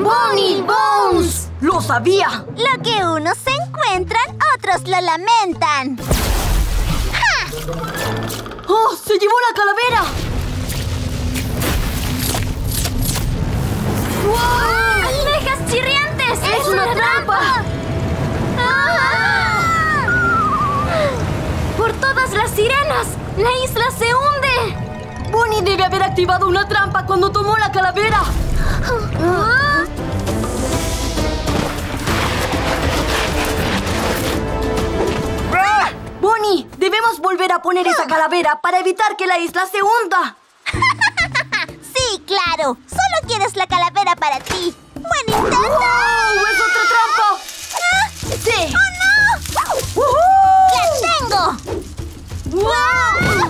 ¡Bonnie Bones! ¡Lo sabía! Lo que unos se encuentran, otros lo lamentan. ¡Ja! ¡Oh! ¡Se llevó la calavera! ¡Wow! ¡Almejas chirriantes! ¡Es una trampa! ¡Ah! ¡Por todas las sirenas! ¡La isla se hunde! Bonnie debe haber activado una trampa cuando tomó la calavera. Bonnie, debemos volver a poner esa calavera para evitar que la isla se hunda. Sí, claro. Solo quieres la calavera para ti. ¡Buen intento! ¡Oh! ¡Es otra trampa! ¿Ah? ¡Sí! ¡Oh, no! ¡La tengo! ¡Wow!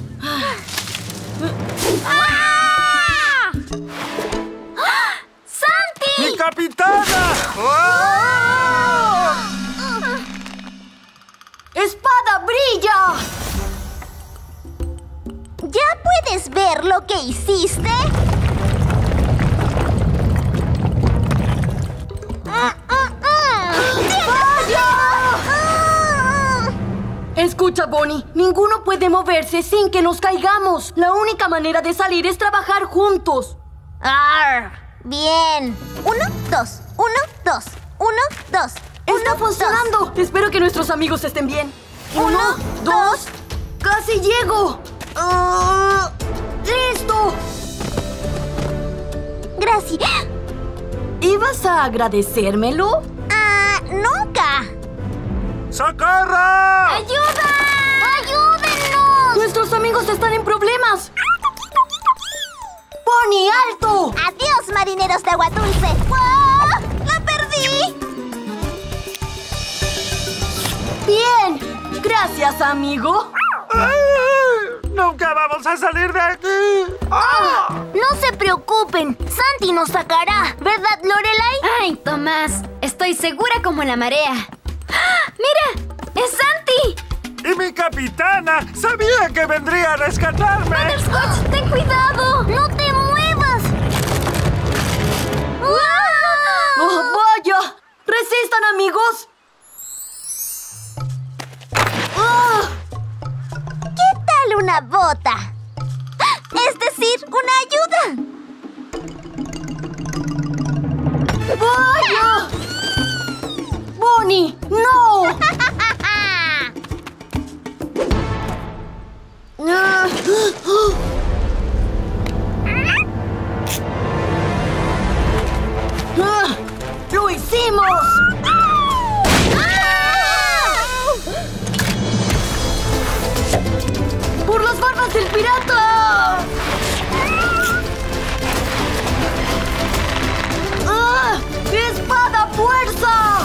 ¡Ah! ¡Santi! ¡Mi capitana! ¡Espada brilla! ¿Ya puedes ver lo que hiciste? Escucha, Bonnie. Ninguno puede moverse sin que nos caigamos. La única manera de salir es trabajar juntos. ¡Arr! Bien. 1, 2, 1, 2, 1, 2. ¡Está funcionando! Espero que nuestros amigos estén bien. 1, 2. ¡Casi llego! ¡Listo! Gracias. ¿Ibas a agradecérmelo? Nunca. ¡Socorro! ¡Ayuda! ¡Ayúdennos! ¡Nuestros amigos están en problemas! ¡Bonnie, alto! ¡Adiós, marineros de agua dulce! ¡Oh! ¡La perdí! ¡Bien! Gracias, amigo. ¡Ay! ¡Nunca vamos a salir de aquí! ¡Ah! No se preocupen. Santi nos sacará. ¿Verdad, Lorelai? ¡Ay, Tomás! Estoy segura como la marea. ¡Ah! ¡Mira! ¡Es Santi! ¡Y mi capitana! ¡Sabía que vendría a rescatarme! ¡Butterscotch, ten cuidado! ¡No te muevas! ¡Oh, vaya! ¡Resistan, amigos! ¿Qué tal una bota? Es decir, una ayuda. ¡Vaya! ¡Bonnie! ¡No! ¡Lo hicimos! ¡Por las barbas del pirata! ¡Espada fuerza!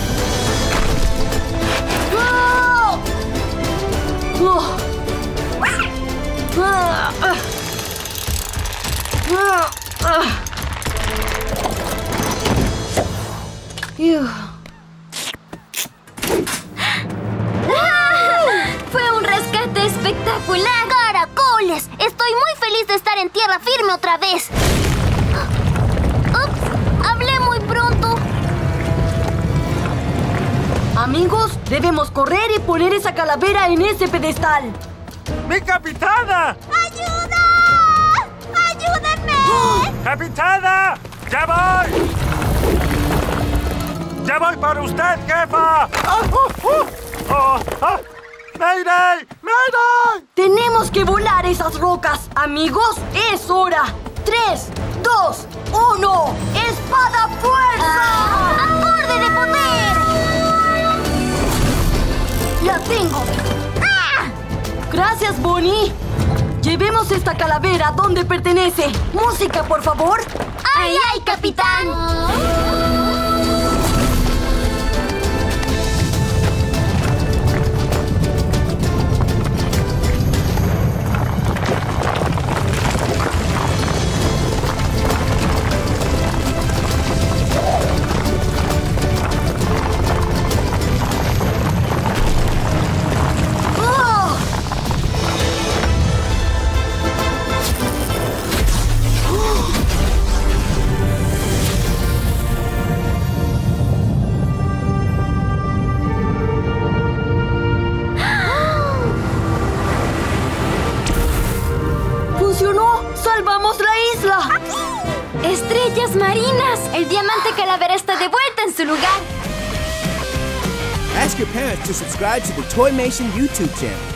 ¡Fue un rescate espectacular! ¡Caracoles! Estoy muy feliz de estar en tierra firme otra vez. Ups, hablé muy pronto. Amigos, debemos correr y poner esa calavera en ese pedestal. ¡Mi capitana! ¡Ayuda! ¡Ayúdenme! ¡Capitana! ¡Ya voy! ¡Ya voy por usted, jefa! ¡Mayday! ¡Mayday! Tenemos que volar esas rocas. Amigos, es hora. 3, 2, 1. ¡Espada fuerza! ¡Acorde de poder! ¡La tengo! Gracias, Bonnie. Llevemos esta calavera donde pertenece. Música, por favor. ¡Ay, ay, capitán! ¡Funcionó! ¡Salvamos la isla! ¡Estrellas marinas! El diamante calavera está de vuelta en su lugar. Ask your parents to subscribe to the Toymation YouTube channel.